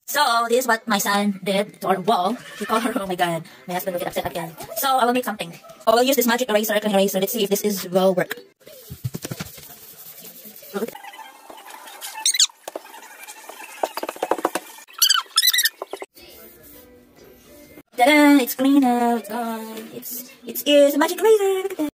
So this is what my son did to our wall. He called her, oh my god, my husband will get upset again. So I will make something. I will use this magic eraser, clean eraser. Let's see if this will work. Ta-da! It's clean now. It's gone. It's a magic eraser. Look at that.